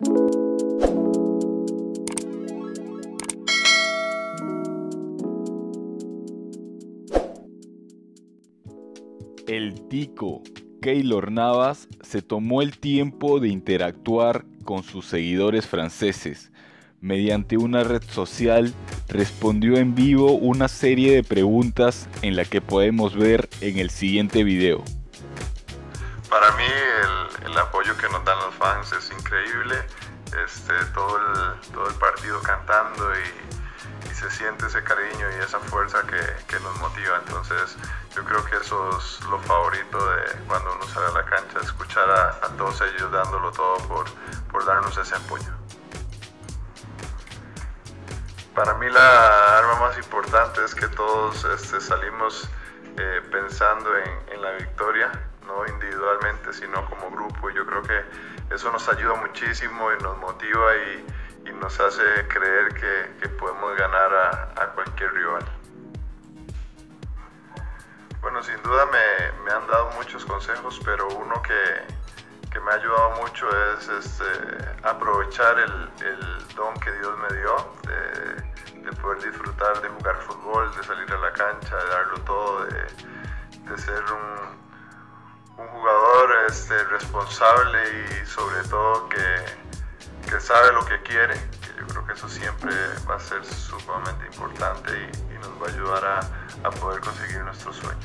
El tico Keylor Navas se tomó el tiempo de interactuar con sus seguidores franceses. Mediante una red social, respondió en vivo una serie de preguntas en la que podemos ver en el siguiente video. Para mí el apoyo que nos dan los fans es increíble. Todo el partido cantando y se siente ese cariño y esa fuerza que nos motiva. Entonces yo creo que eso es lo favorito de cuando uno sale a la cancha, escuchar a todos ellos dándolo todo por darnos ese apoyo. Para mí la arma más importante es que todos salimos pensando en la victoria, no individualmente sino como grupo, y yo creo que eso nos ayuda muchísimo y nos motiva y nos hace creer que podemos ganar a cualquier rival. Bueno, sin duda me han dado muchos consejos, pero uno que me ha ayudado mucho es aprovechar el don que Dios me dio de poder disfrutar de jugar fútbol, de salir a la cancha, de darlo todo, de ser un jugador responsable y sobre todo que sabe lo que quiere. Yo creo que eso siempre va a ser sumamente importante y nos va a ayudar a poder conseguir nuestros sueños.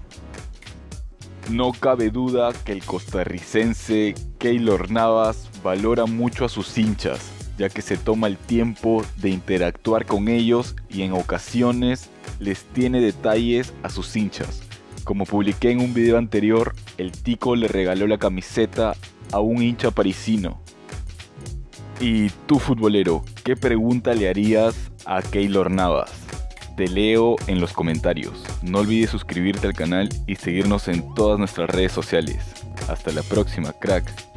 No cabe duda que el costarricense Keylor Navas valora mucho a sus hinchas, ya que se toma el tiempo de interactuar con ellos y en ocasiones les tiene detalles a sus hinchas. Como publiqué en un video anterior, el tico le regaló la camiseta a un hincha parisino. Y tú, futbolero, ¿qué pregunta le harías a Keylor Navas? Te leo en los comentarios. No olvides suscribirte al canal y seguirnos en todas nuestras redes sociales. Hasta la próxima, crack.